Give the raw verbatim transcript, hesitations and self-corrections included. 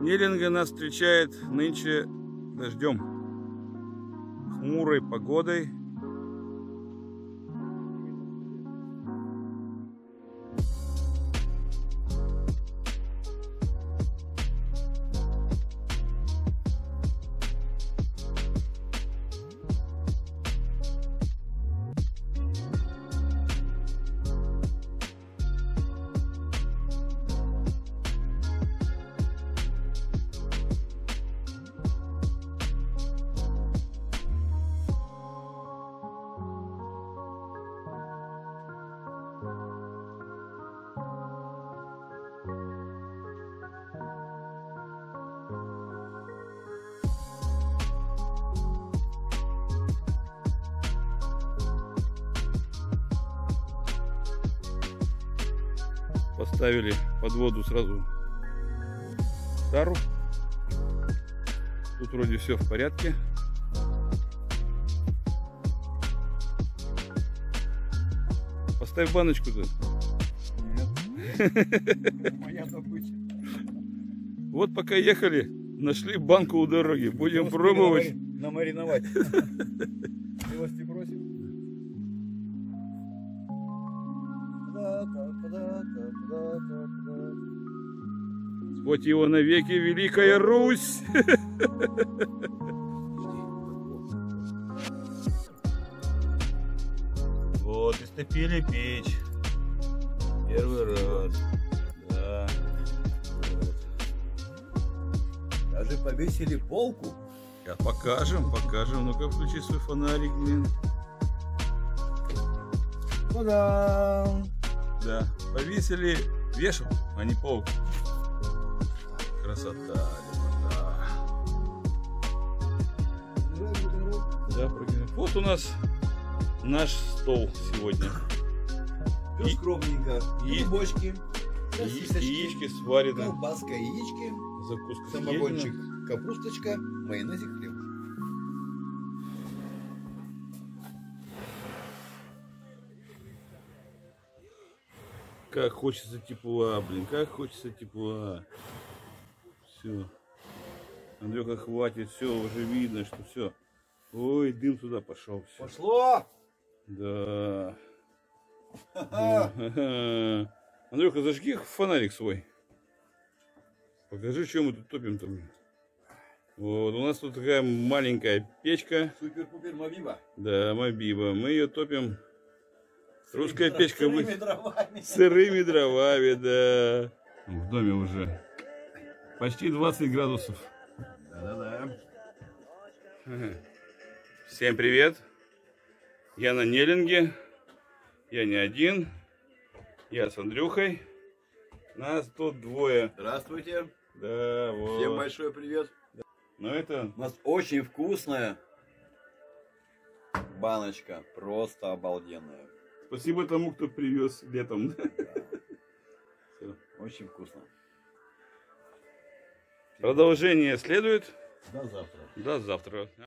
Неллинга нас встречает нынче дождем, хмурой погодой. Поставили под воду сразу тару. Тут вроде все в порядке. Поставь баночку-то. Нет. Моя добыча. Вот пока ехали, нашли банку у дороги. Будем пробовать. Намариновать. Милости просим. Хоть его навеки Великая Русь. Вот, истопили печь. Первый раз. Да. Вот. Даже повесили полку. Сейчас покажем, покажем. Ну-ка, включи свой фонарик, блин. Та-дам! Да, повесили вешал, а не полку. Красота, лепота. Да, прыгнем. Вот у нас наш стол сегодня. Все скромненько. И- Грибочки, сосисочки, Яички сварены. колбаска, яички, Закуска самогончик, съедена. капусточка, майонезик, хлеб. Как хочется тепла, блин, как хочется тепла. Все. Андрюха, хватит, все, уже видно, что все. Ой, дым туда пошел. Всё. Пошло! Да. Ха-ха. Андрюха, зажги фонарик свой. Покажи, что мы тут топим там. Вот, у нас тут такая маленькая печка. Супер-пупер Мавиба. Да, Мобиба. Мы ее топим. Русская печка. Сырыми вы- дровами. Сырыми дровами, да. В доме уже почти двадцать градусов. Да-да-да. Всем привет. Я на Неллинге. Я не один. Я с Андрюхой. Нас тут двое. Здравствуйте. Да, вот. Всем большой привет. Но это У нас очень вкусная баночка. Просто обалденная. спасибо тому, кто привез летом. Всё. Очень вкусно. Продолжение следует. До завтра. До завтра.